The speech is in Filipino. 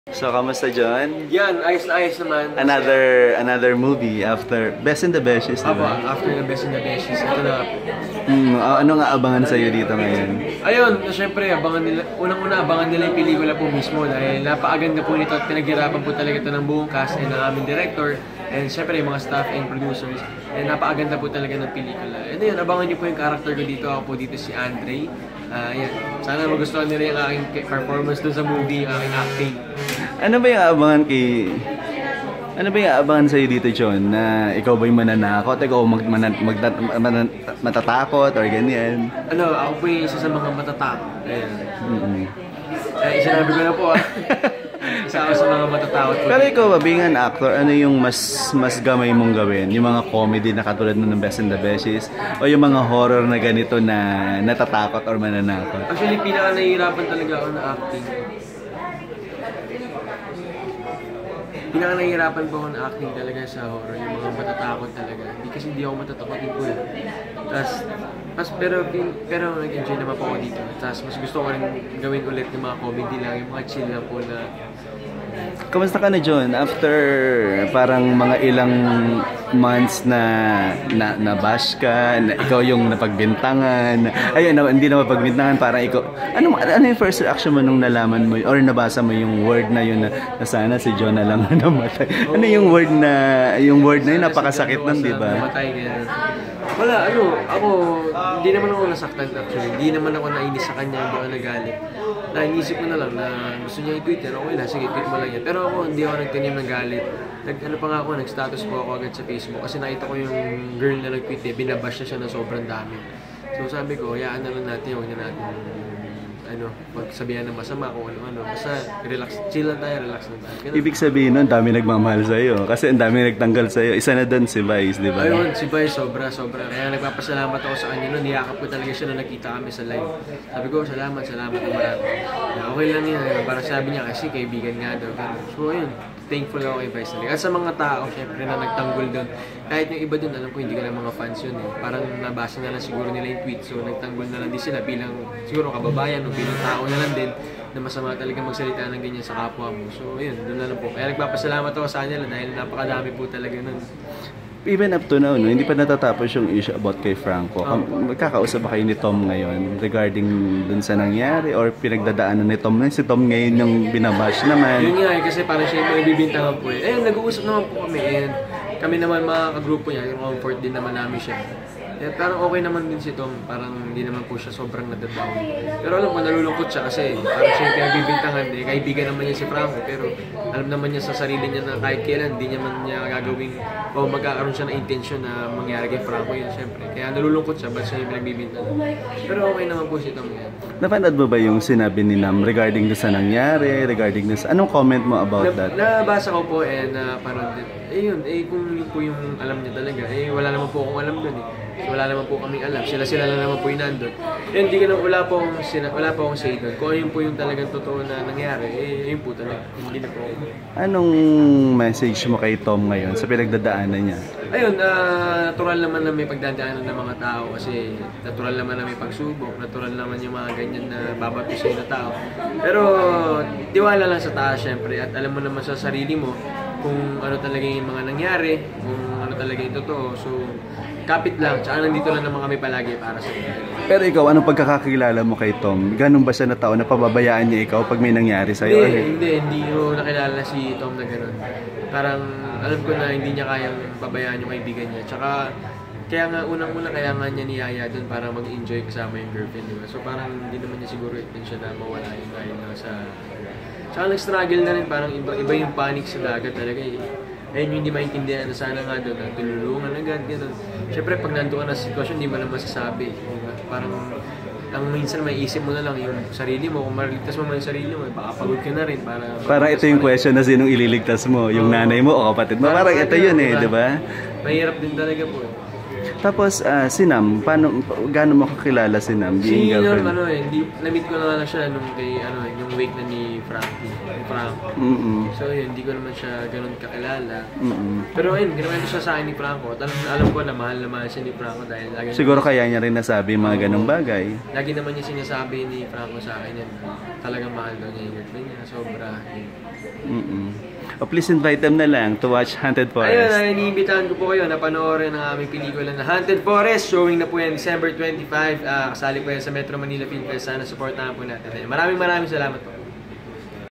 So, kamusta John? Yan, ayos na ayos naman. Another movie after Best in the Besties, diba? After the Best in the Besties, ito na. Ano nga abangan sa'yo dito ngayon? Ayun, syempre, unang-una abangan nila yung pelikula po mismo dahil napakaganda po nito at pinaghirapan po talaga ito ng buong cast and ng aming director and syempre yung mga staff and producers and napakaganda po talaga ng pelikula. And yun, abangan niyo po yung character ko dito. Ako po dito si Andre. Yan. Sana magustuhan nila yung aking performance dun sa movie, yung aking acting. Ano ba yung aabangan sa'yo dito, John? Na ikaw ba yung mananakot? Ikaw matatakot or ganyan? Ako po yung isa sa mga matatakot. Ayan. Sinabi ko na po isa ako sa mga matatakot po. Pero ikaw ba, being an actor, ano yung mas gamay mong gawin? Yung mga comedy na katulad ng Best in the Besties? O yung mga horror na ganito na natatakot or mananakot? Actually, pinaka-nahihirapan talaga ako na acting. Pinaka-nahihirapan po ako na acting talaga sa horror, yung mga matatakot talaga. Kasi hindi ako matatakotin po eh. Pero nag-enjoy naman po ako dito. Tapos mas gusto ko rin gawin ulit yung mga comedy lang, yung mga chill lang po na. Kamusta ka na, John? After parang mga ilang months na bash ka, na ikaw yung napagbintangan. Ayun, hindi na mapagbintangan, parang ikaw. Ano yung first reaction mo nung nalaman mo or nabasa mo yung word na yun na sana si John na lang namatay? Ano yung word na yun napakasakit nun, di ba? Wala, ako, hindi naman ako nasaktan actually. Hindi naman ako nainis sa kanya, hindi ako nagalit. Naisip ko na lang na gusto niya i-tweet yan, okay na, sige, tweet mo lang yan. Pero ako, hindi ako nagtanim ng galit. Nag-status po ako agad sa Facebook kasi nakita ko yung girl na nag-tweet eh, binabash na siya na sobrang dami. So sabi ko, hayaan na lang natin, huwag na natin pagsabihan ng masama kung ano-ano. Basta relax, chill lang tayo, relax lang tayo. Ganun. Ibig sabihin nun, dami nagmamahal sa'yo. Kasi ang dami nagtanggal sa'yo. Isa na doon si Vice, di ba? Ayun, si Vice, sobra. Kaya nagpapasalamat ako sa kanya nun. Niyakap ko talaga siya nung nakita kami sa live. Sabi ko, salamat na marami. Okay lang yun. Parang sabi niya, kasi kaibigan nga daw. So ayun, thankful ako kay Vice talaga. At sa mga tao, syempre na nagtanggol doon. Kahit yung iba doon, alam ko hindi ka lang mga fans yun eh. Parang nabasa na lang siguro nila yung tweet. So nagtanggol na lang din sila bilang siguro kababayan o bilang tao na lang din na masama talaga magsalita ng ganyan sa kapwa mo. So yun, doon na lang po. Kaya nagpapasalamat ako sa kanila dahil napakadami po talaga nun. Even up to now, hindi pa natatapos yung issue about kay Franco. Magkakausap ba kayo ni Tom ngayon regarding dun sa nangyari or pinagdadaanan ni Tom? Si Tom ngayon yung binabash naman. Yun nga kasi parang siya yung nagbibintangan po eh. Ayun, nag-uusap naman po kami and kami naman mga kagrupo niya, yung comfort din naman namin siya. Parang okay naman din si Tom, parang hindi naman po siya sobrang nadadown. Pero alam ko, nalulungkot siya kasi parang siya yung pinagbibintangan eh. Kaibigan naman niya si Franco, pero alam naman niya sa sarili niya na kahit kailan, hindi naman niya gagawing o magkakaroon siya ng intention na mangyari kay Franco yun, syempre. Kaya nalulungkot siya, ba't siya yung pinagbibintangan. Pero okay naman po si Tom yan. Napanood mo ba yung sinabi ni Nam regarding sa nangyari, regarding sa... Anong comment mo about that? Nabasa ko po parang din. Yun, kung yun po yung alam niya talaga, wala naman po akong alam doon eh. Wala naman po kaming alam. Sila lang naman po yung nandun. Hindi ka wala po akong say doon. Kung yun po yung talagang totoo na nangyari, yun po talaga. Hindi na po. Anong message mo kay Tom ngayon sa pinagdadaanan niya? Ayun, natural naman na may pagdadaanan ng mga tao kasi natural naman na may pagsubok, natural naman yung mga ganyan na babato sa'yo na tao. Pero tiwala lang sa taas syempre at alam mo naman sa sarili mo kung ano talaga yung mga nangyari, kung ano talaga yung totoo. So, kapit lang. Tsaka nandito lang naman kami palagi para sa inyo. Pero ikaw, anong pagkakakilala mo kay Tom? Ganun ba siya na tao na pababayaan niya ikaw pag may nangyari sa'yo? Hindi ko nakilala si Tom na gano'n. Parang alam ko na hindi niya kayang pabayaan yung kaibigan niya. Tsaka kaya nga unang-una kaya nga niya niyaya doon para mag-enjoy kasama yung girlfriend, diba? So parang hindi naman niya siguro intention na mawala yung dahil na sa... Tsaka nag-struggle na rin, parang iba yung panic sa dagat talaga eh. Ayun yung hindi maintindihan na sana nga doon, tululungan agad, gano'n. Siyempre pag nandun ka na sa sitwasyon, hindi mo lang masasabi. Parang ang minsan may isip mo na lang yung sarili mo, kung mariligtas mo man yung sarili mo, baka pagod ka na rin para ito yung question na sinong ililigtas mo, yung nanay mo o kapatid mo. Parang ito yun eh, di ba? Mahirap din talaga po eh. Tapos si Nam, gaano mo kakilala si Nam? Si Nam, na-meet ko na lang siya nung yung wake na ni Frank. So yun, hindi ko naman siya ganun kakilala. Pero yun, ginawa siya sa akin ni Franco. Alam ko na mahal siya ni Franco dahil lagi siguro kaya niya rin nasabi mga ganung bagay. Lagi naman niya sinasabi ni Franco sa akin yan. Talagang mahal daw niya yung girlfriend niya, sobra. please invite them na lang to watch Haunted Forest. Ayun, iniimbitahan ko po kayo na panoorin ang aming pelikula na Haunted Forest. Showing na po yan December 25. Kasali po yan sa Metro Manila Film Fest. Sana supportahan po natin. Maraming salamat po.